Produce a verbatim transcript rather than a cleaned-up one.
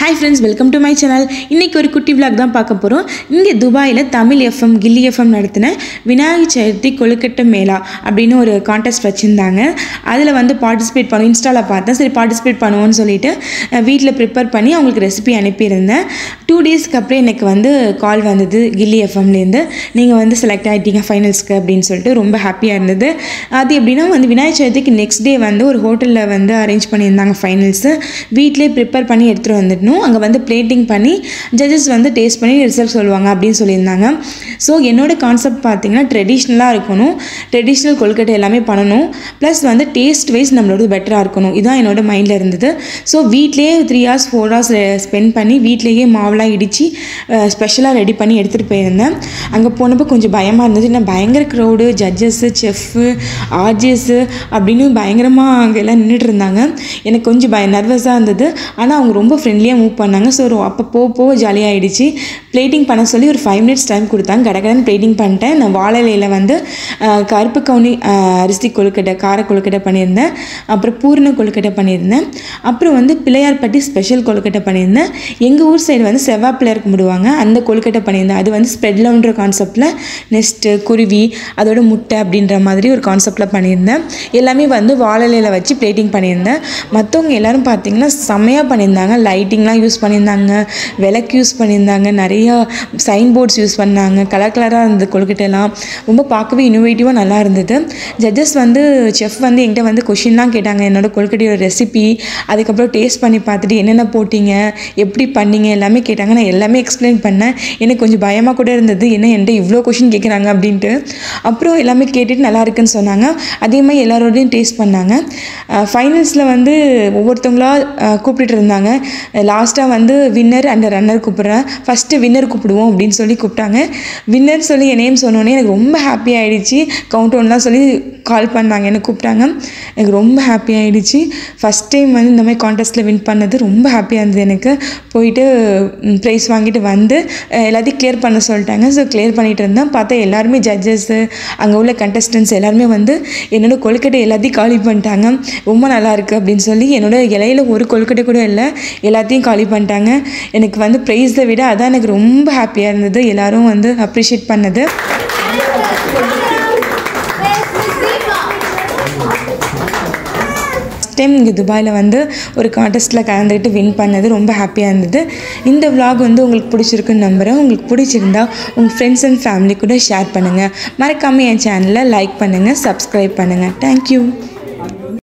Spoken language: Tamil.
Hi friends, welcome to my channel. இன்னைக்கு ஒரு குட்டி vlog தான் பார்க்க போறோம். இங்க துபாயில தமிழ் எஃப்எம் கில்லி எஃப்எம் நடத்தின விநாயகர் சதுர்த்தி கொழுக்கட்டை மேளா அப்படினு ஒரு கான்டெஸ்ட் வச்சிருந்தாங்க. அதுல வந்து பார்ட்டிசிபேட் பண்ண இன்ஸ்டால பார்த்தேன். சரி பார்ட்டிசிபேட் பண்ணுவோம்னு சொல்லிட்டு வீட்ல ப்ரிப்பேர் பண்ணி அவங்களுக்கு ரெசிபி அனுப்பி இருந்தேன். two டேஸ்க்கு அப்புறம் எனக்கு வந்து கால் வந்தது கில்லி எஃப்எம்ல இருந்து. நீங்க வந்து செலக்ட் ஆயிட்டீங்க ஃபைனல்ஸ்க்கு அப்படினு சொல்லிட்டு ரொம்ப ஹாப்பியா இருந்தது. அது எப்படினா வந்து விநாயகர் சதுர்த்திக்கு நெக்ஸ்ட் டே வந்து ஒரு ஹோட்டல்ல வந்து அரேஞ்ச் பண்ணியிருந்தாங்க ஃபைனல்ஸ். வீட்லயே ப்ரிப்பேர் பண்ணி எடுத்து வந்துட்டோம். அங்க வந்து பிளேட்டிங் பண்ணி ஜட்ஜஸ் வந்து டேஸ்ட் பண்ணி ரிசல்ட் சொல்வாங்க அப்படினு சொல்லிருந்தாங்க. சோ என்னோட கான்செப்ட் பாத்தீங்கன்னா ட்ரெடிஷனலா இருக்கணும். ட்ரெடிஷனல் கொழுக்கட்டை எல்லாமே பண்ணனும். ப்ளஸ் வந்து டேஸ்ட் வைஸ் நம்மளோட பெட்டரா இருக்கணும். இதான் என்னோட மைண்ட்ல இருந்தது. சோ வீட்லயே three hours four hours spend பண்ணி வீட்லயே மாவுலாம் இடிச்சி ஸ்பெஷலா ரெடி பண்ணி எடுத்துட்டு போயிருந்தேன். அங்க போனப்ப கொஞ்சம் பயமா இருந்தது. நான் பயங்கர crowd, ஜட்ஜஸ், செஃப், ஆர்ஜிஎஸ் அப்படினு பயங்கரமா அங்க எல்லாம் நின்னுட்டு இருந்தாங்க. எனக்கு கொஞ்சம் பய நர்வஸா இருந்தது. ஆனா அவங்க ரொம்ப ஃப்ரெண்ட்லியா மூவ் பண்ணாங்க. சோ அப்ப போ போ ஜாலியா ஆயிடுச்சு. பிளேட்டிங் பண்ண சொல்லி ஒரு five minutes டைம் கொடுத்தாங்க. கடகடன் பிளேட்டிங் பண்ணிட்டேன். நான் வாழையில வந்து கருப்பு கவுனி அரிசி கொழுக்கட்டை, கார கொழுக்கட்டை பண்ணியிருந்தேன். அப்புறம் பூரண கொழுக்கட்டை பண்ணியிருந்தேன். அப்புறம் வந்து பிள்ளையார்பட்டி ஸ்பெஷல் கொழுக்கட்டை பண்ணியிருந்தேன். எங்க ஊர் சைடு வந்து செவ்வாய் பிள்ளையார் கும்பிடுவாங்க. அந்த கொழுக்கட்டை பண்ணியிருந்தேன். அது வந்து ஸ்ப்ரெட் லவுன்ற கான்செப்ட்ல நெஸ்ட் குருவி அதோட முட்டை அப்படின்ற மாதிரி ஒரு கான்செப்ட்ல பண்ணியிருந்தேன். எல்லாமே வந்து வாழையில வச்சு பிளேட்டிங் பண்ணியிருந்தேன். மற்றவங்க எல்லாரும் பார்த்தீங்கன்னா செம்மையா பண்ணியிருந்தாங்க. லைட்டிங்லாம் யூஸ் பண்ணியிருந்தாங்க, விளக்கு யூஸ் பண்ணியிருந்தாங்க, நிறைய சைன் போர்ட்ஸ் யூஸ் பண்ணாங்க. கலர் கலராக இருந்தது கொழுக்கட்டைலாம். ரொம்ப பார்க்கவே இன்னோவேட்டிவாக நல்லா இருந்தது. ஜட்ஜஸ் வந்து செஃப் வந்து என்கிட்ட வந்து கொஷின்லாம் கேட்டாங்க. என்னோட கொழுக்கட்டையோட ரெசிபி, அதுக்கப்புறம் டேஸ்ட் பண்ணி பார்த்துட்டு என்னென்ன போட்டிங்க, எப்படி பண்ணீங்க எல்லாமே கேட்டாங்க. நான் எல்லாமே எக்ஸ்பிளைன் பண்ணேன். எனக்கு கொஞ்சம் பயமாக கூட இருந்தது. என்ன என்கிட்ட இவ்வளோ கொஷின் கேட்குறாங்க அப்படின்ட்டு. அப்புறம் எல்லாமே கேட்டுட்டு நல்லா இருக்குன்னு சொன்னாங்க. அதே மாதிரி எல்லாரோடையும் டேஸ்ட் பண்ணாங்க. ஃபைனல்ஸில் வந்து ஒவ்வொருத்தவங்களா கூப்பிட்டுட்டு இருந்தாங்க. லாஸ்ட்டாக வந்து வின்னர் அண்ட் ரன்னர் கூப்பிட்றேன். ஃபஸ்ட்டு வின்னர் கூப்பிடுவோம் அப்படின்னு சொல்லி கூப்பிட்டாங்க. வின்னர் சொல்லி என் நேம் சொன்னோன்னே எனக்கு ரொம்ப ஹாப்பி ஆகிடுச்சு. கவுண்ட் ஒன்லாம் சொல்லி கால் பண்ணாங்க, எனக்கு கூப்பிட்டாங்க. எனக்கு ரொம்ப ஹாப்பி ஆகிடுச்சு. ஃபஸ்ட் டைம் வந்து இந்த மாதிரி கான்டெஸ்ட்டில் வின் பண்ணது ரொம்ப ஹாப்பியாக இருந்தது எனக்கு. போயிட்டு ப்ரைஸ் வாங்கிட்டு வந்து எல்லாத்தையும் கிளியர் பண்ண சொல்லிட்டாங்க. ஸோ கிளியர் பண்ணிகிட்டு இருந்தேன். பார்த்தா எல்லாருமே ஜட்ஜஸ்ஸு, அங்கே உள்ள கண்டஸ்டன்ஸ் எல்லாருமே வந்து என்னோட கொழுக்கட்டை எல்லாத்தையும் காலி பண்ணிட்டாங்க. ரொம்ப நல்லா இருக்குது அப்படின்னு சொல்லி. என்னோட இலையில ஒரு கொழுக்கட்டை கூட இல்லை, எல்லாத்தையும் காலி பண்ணிட்டாங்க. எனக்கு வந்து ப்ரைஸை விட அதான் எனக்கு ரொம்ப ஹாப்பியாக இருந்தது. எல்லாரும் வந்து அப்ரிஷியேட் பண்ணது. ஃபஸ்ட் டைம் இங்கே துபாயில் வந்து ஒரு கான்டெஸ்ட்டில் கலந்துக்கிட்டு வின் பண்ணது ரொம்ப ஹாப்பியாக இருந்தது. இந்த விலாக் வந்து உங்களுக்கு பிடிச்சிருக்குன்னு நம்புகிறேன். உங்களுக்கு பிடிச்சிருந்தா உங்கள் ஃப்ரெண்ட்ஸ் அண்ட் ஃபேமிலி கூட ஷேர் பண்ணுங்கள். மறக்காமல் என் சேனலை லைக் பண்ணுங்கள், சப்ஸ்கிரைப் பண்ணுங்கள். தேங்க்யூ.